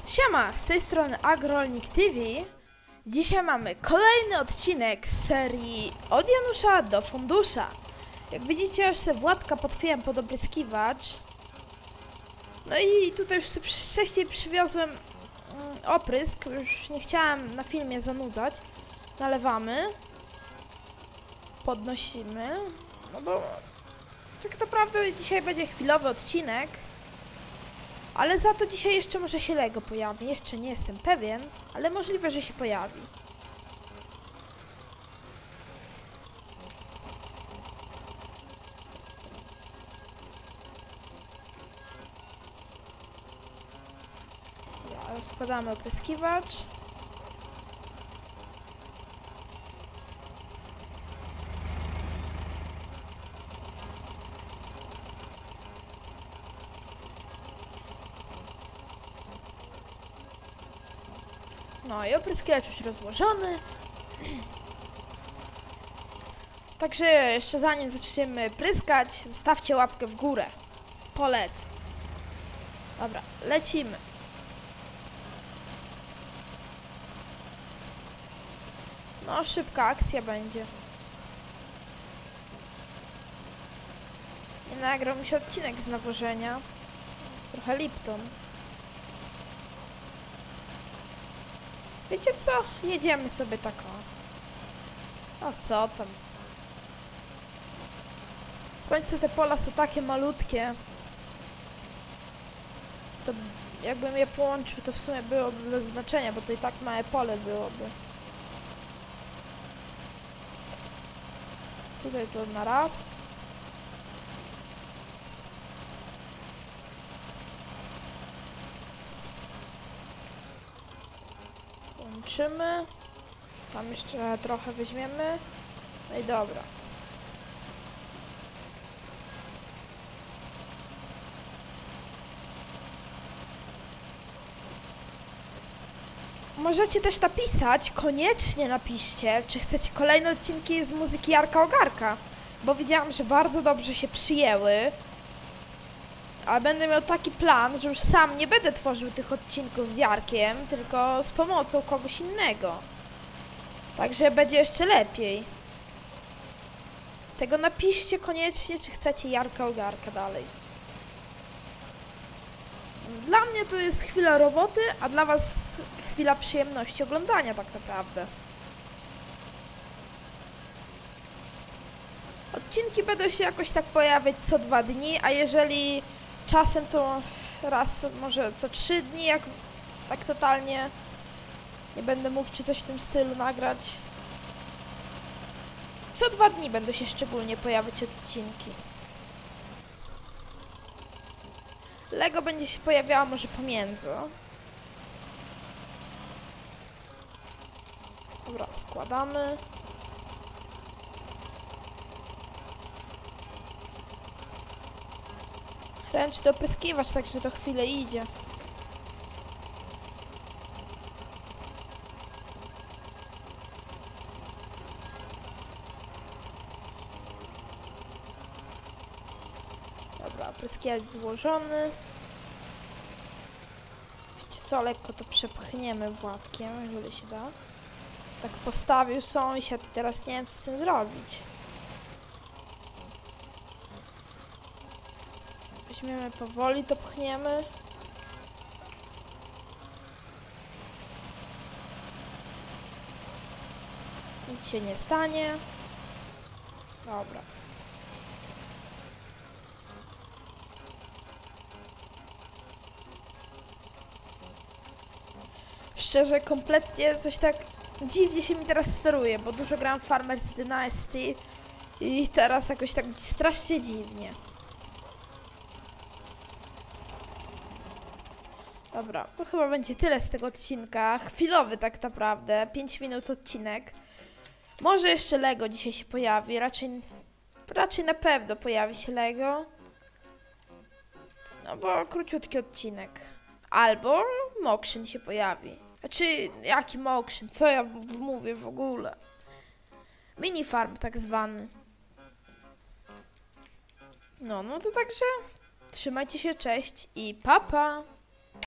Siema, z tej strony Agrolnik TV. Dzisiaj mamy kolejny odcinek z serii Od Janusza do Fundusza. Jak widzicie, już sobie Władka podpiąłem pod opryskiwacz. No i tutaj już sobie wcześniej przywiozłem oprysk, już nie chciałem na filmie zanudzać. Nalewamy. Podnosimy. No bo tak naprawdę dzisiaj będzie chwilowy odcinek. Ale za to dzisiaj jeszcze może się Lego pojawi. Jeszcze nie jestem pewien, ale możliwe, że się pojawi. Dobra, składamy opryskiwacz. No i opryskiwacz już rozłożony. Także jeszcze zanim zaczniemy pryskać, zostawcie łapkę w górę. Polecam. Dobra, lecimy. No, szybka akcja będzie. Nie nagrał mi się odcinek z nawożenia. Jest trochę Lipton. Wiecie co? Jedziemy sobie tak o. A co tam? W końcu te pola są takie malutkie. To jakbym je połączył, to w sumie byłoby bez znaczenia, bo to i tak małe pole byłoby. Tutaj to na raz. Łączymy. Tam jeszcze trochę weźmiemy. No i dobra. Możecie też napisać, koniecznie napiszcie, czy chcecie kolejne odcinki z muzyki Jarka Ogarka. Bo widziałam, że bardzo dobrze się przyjęły. Ale będę miał taki plan, że już sam nie będę tworzył tych odcinków z Jarkiem, tylko z pomocą kogoś innego. Także będzie jeszcze lepiej. Tego napiszcie koniecznie, czy chcecie Jarka Ogarka dalej. Dla mnie to jest chwila roboty, a dla was chwila przyjemności oglądania tak naprawdę. Odcinki będą się jakoś tak pojawiać co 2 dni, a jeżeli czasem to raz, może co 3 dni, jak tak totalnie nie będę mógł czy coś w tym stylu nagrać. Co 2 dni będą się szczególnie pojawiać odcinki. Lego będzie się pojawiało może pomiędzy. Dobra, składamy. Ręczny opryskiwacz, także to chwilę idzie. Dobra, opryskiwacz złożony. Wiecie co, lekko to przepchniemy Władkiem, jeżeli się da. Tak postawił sąsiad i teraz nie wiem, co z tym zrobić. Weźmiemy powoli, to pchniemy. Nic się nie stanie. Dobra. Szczerze, kompletnie coś tak dziwnie się mi teraz steruje, bo dużo gram w Farmers Dynasty i teraz jakoś tak strasznie dziwnie. Dobra, to chyba będzie tyle z tego odcinka. Chwilowy tak naprawdę, 5 minut odcinek. Może jeszcze Lego dzisiaj się pojawi, raczej na pewno pojawi się Lego. No bo króciutki odcinek. Albo Mokszyn się pojawi. Znaczy, jaki Mokszyn? Co ja mówię w ogóle? Mini farm tak zwany. No to także trzymajcie się, cześć i pa pa!